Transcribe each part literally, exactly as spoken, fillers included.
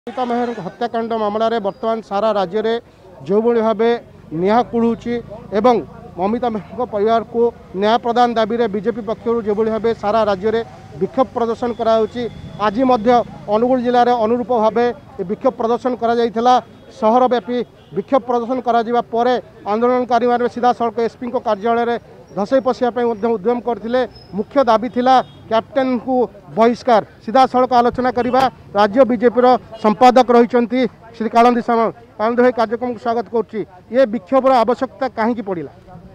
ममिता मेहर हत्याकांड मामलें बर्तमान सारा राज्य में जो भाव निया कुड़ुची एवं ममिता मेहर परिवार को न्याय प्रदान दाबी में बीजेपी पक्षर जो भाव सारा राज्य में विक्षोभ प्रदर्शन कराउची। आज अनुगुल जिले में अनुरूप भाव विक्षोभ प्रदर्शन करा शहरव्यापी विक्षोभ प्रदर्शन करा परे आंदोलनकारी मैंने सीधा सड़क एसपी कार्यालय में धसई पशिया उद्यम करते। मुख्य दाबी थिला कैप्टेन को बहिष्कार। सीधा सड़क आलोचना करवा राज्य बीजेपी संपादक रही श्री कालंदी सामल। कालंदी भाई कार्यक्रम को स्वागत करुच्ची। ये विक्षोभर आवश्यकता कहीं पड़ा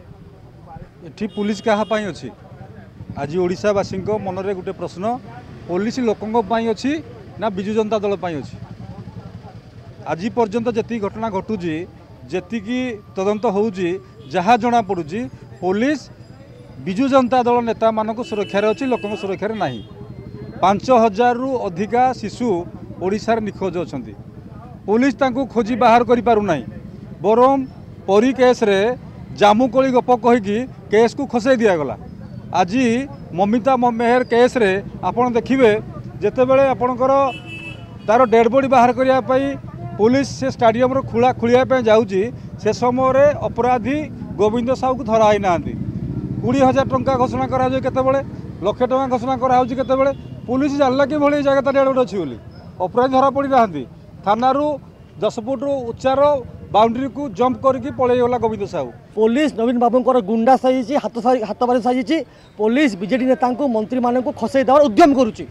ये पुलिस क्या अच्छी आज ओडावासी मनरे गोटे प्रश्न पुलिस लोकों अच्छी ना विजु जनता दल अच्छी। आज पर्यंत जी घटना घटुची जी तदंत हो जहाँ जना पड़ुची पुलिस विजु जनता दल नेता मानक सुरक्षार अच्छी लोक सुरक्षार ना। पांच हजार रु अधिका शिशु ओडिशार निखोज अच्छा पुलिस तांको खोजी बाहर करि पारु नाही। बरम परी केस रे जामुकोली गप कहीकि केस को खसई दिगला। आज ममिता मेहर केस रे आपन देखिबे जेतेबेले आपणकर तार डेड बॉडी बाहर करने पुलिस से स्टाडियम रो खुला खुलिया जाऊँगी से समय अपराधी गोविंद साहू को धरा ही ना। कोड़े हजार टंका घोषणा करा केतेबेले लक्षे टंका घोषणा कराते पुलिस जानला कि भाई जगह डेड बॉडी अच्छी बोली अपराधी धरा पड़ी ना। थानारू दस फुट उच्चार बाउंड्री को जंप करके पलैगला गोविंद साहू। पुलिस नवीन बाबूंर गुंडा साजी हाथ हाथ बारी साजी पुलिस बीजेडी नेता मंत्री मान खसई देवार उद्यम करुच्ची।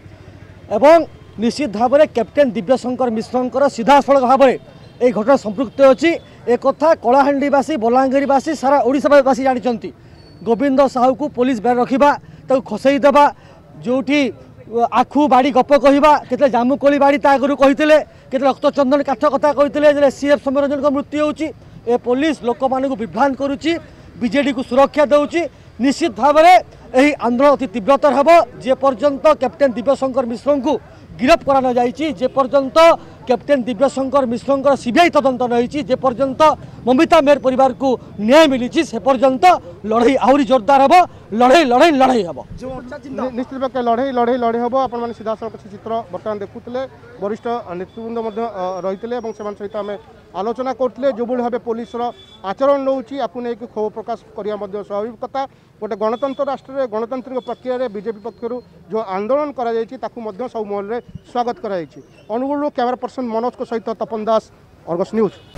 निश्चित भाव में कैप्टेन दिव्यशंकर मिश्र सीधा सड़क भाव में ये घटना संपृक्त अच्छी। एक कलाहांडीवासी बलांगीरवासी सारा ओडावासी जानते गोविंद साहू को पुलिस बेर रखा खसई देवा जो आखु बाड़ी गप कहवा के जामुकोली बाड़ी आगुरी कहते के रक्तचंदन काठ कथा कहते सीएफ सौम्यरंजन को मृत्यु होची। ए पुलिस लोक मान विभ्रांत करुच्ची बीजेडी को सुरक्षा देउची। निश्चित भाव में यही आंदोलन अति तीव्रतर हम जे पर्यंत कैप्टेन दिव्यशंकर मिश्र को गिरफ्त करा जाइए जे पर्यंत कैप्टेन दिव्यशंकर मिश्र सीबीआई तदंत रही जे पर्यंत ममिता मेहर परिवार को न्याय मिली से पर्यंत लड़ाई आहरी जोरदार हम लड़ाई लड़ाई लड़ाई हम निश्चित भाव लड़ाई लड़ाई लड़ाई हम। आप सीधा सड़क चित्र बर्तमान देखुले वरिष्ठ नेतृवृंद रही सहित आम आलोचना करते जो भाव पुलिस आचरण नौची आपको नहीं क्षोभ प्रकाश करने स्वाभाविक कथा। गोटे गणतंत्र राष्ट्र में गणतांत्रिक प्रक्रिया बीजेपी पक्षर जो आंदोलन कर सब महल में स्वागत कर। अनुगुल कैमरा पर्सन मनोज को सहित तपन दास, अर्गस न्यूज।